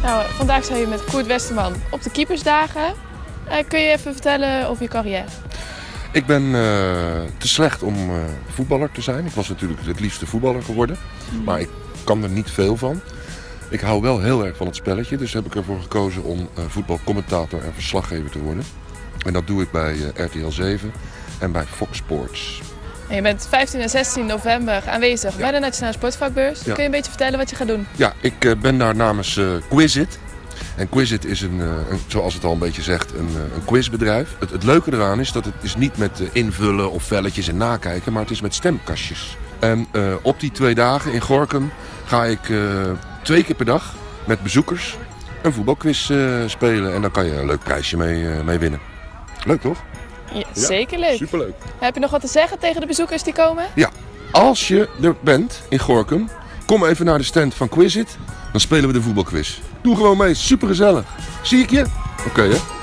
Nou, vandaag sta je met Koert Westerman op de keepersdagen. Kun je even vertellen over je carrière? Ik ben te slecht om voetballer te zijn. Ik was natuurlijk het liefste voetballer geworden. Maar ik kan er niet veel van. Ik hou wel heel erg van het spelletje. Dus heb ik ervoor gekozen om voetbalcommentator en verslaggever te worden. En dat doe ik bij RTL 7 en bij Fox Sports. En je bent 15 en 16 november aanwezig bij de Nationale Sportvakbeurs. Ja. Kun je een beetje vertellen wat je gaat doen? Ja, ik ben daar namens Quizit. En Quizit is zoals het al een beetje zegt, een quizbedrijf. Het leuke eraan is dat het is niet met invullen of velletjes en nakijken, maar het is met stemkastjes. En op die 2 dagen in Gorinchem ga ik 2 keer per dag met bezoekers een voetbalquiz spelen. En dan kan je een leuk prijsje mee winnen. Leuk toch? Ja, zeker leuk. Superleuk. Heb je nog wat te zeggen tegen de bezoekers die komen? Ja, als je er bent in Gorinchem, kom even naar de stand van Quizit. Dan spelen we de voetbalquiz. Doe gewoon mee, supergezellig. Zie ik je? Oké, hè?